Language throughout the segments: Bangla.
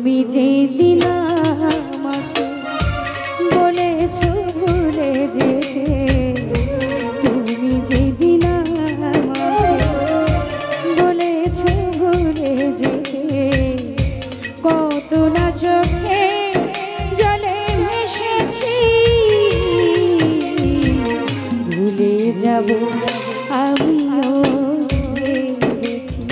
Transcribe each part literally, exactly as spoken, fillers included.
তুমি যেদিন আমাকে বলেছো ভুলে যেতে, তুমি যেদিন আমাকে বলেছো ভুলে যেতে, কত না চোখে জলে ভেসেছি, ভুলে যাব আমিও ভেবেছি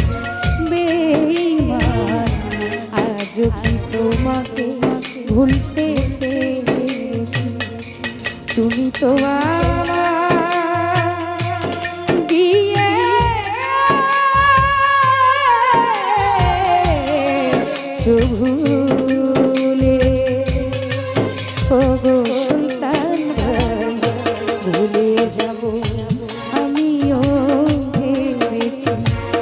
বেঈমান, আজও কি তোমাকে ভুলতে পেরেছি, তুমি তো আমার দিয়ে ভুলে, ওগো সুলতান ভুলে যাব আমিও ভেবেছি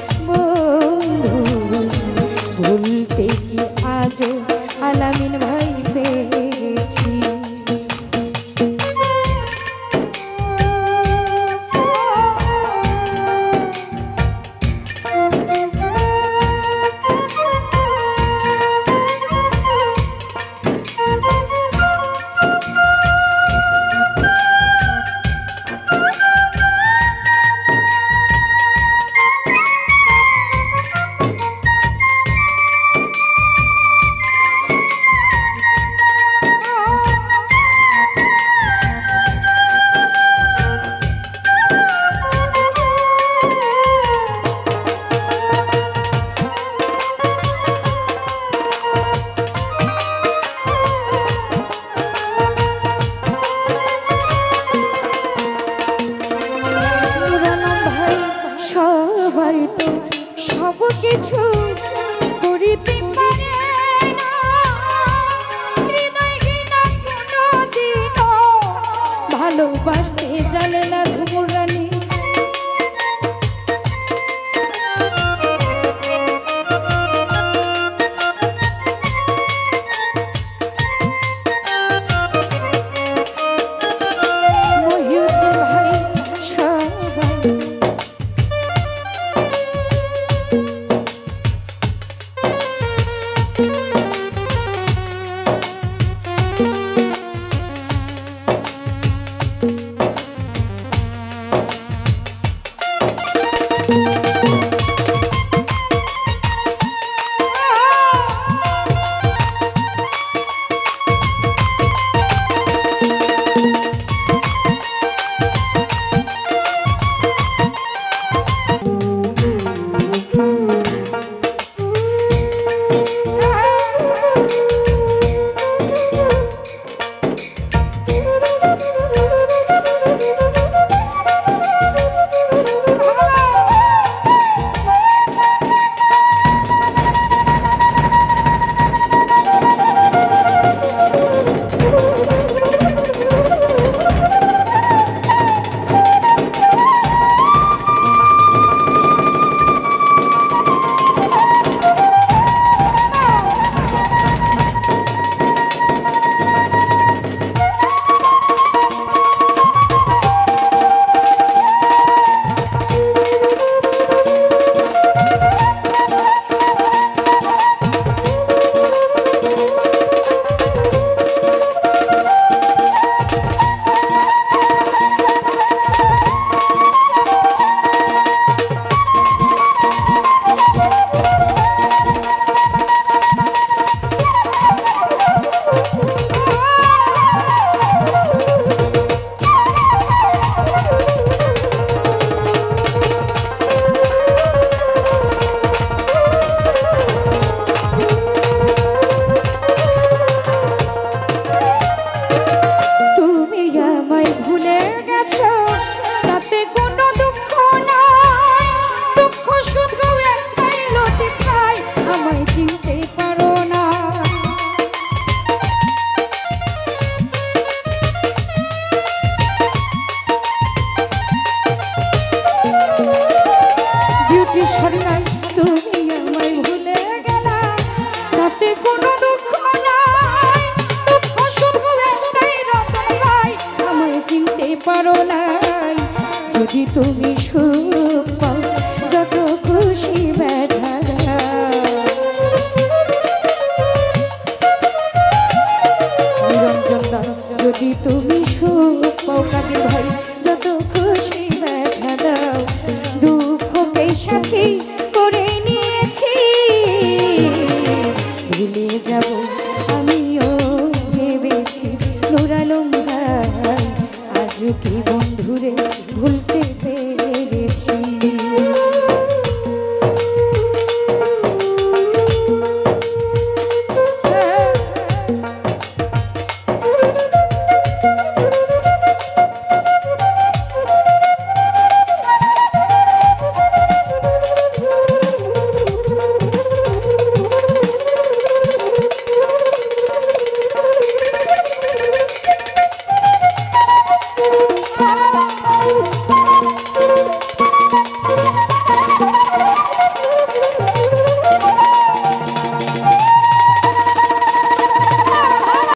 বন্ধু, ভুলতে কি আজও আলামিন ভাই পেয়েছি। সবাই তো সব কিছু করিতে পারে না, হৃদয় ঘৃণা কোনোদিনও ভালোবাসতে জানে না ঝুমুর রানী। তুমি আমায় ভুলে গেলা, তাতে কোনো দুঃখ নাই, দুঃখ শুধু একটাই রতন ভাই, আমায় চিনতে পারো নাই। যদি তুমি সুখ পাও যত খুশি ব্যথা, যাব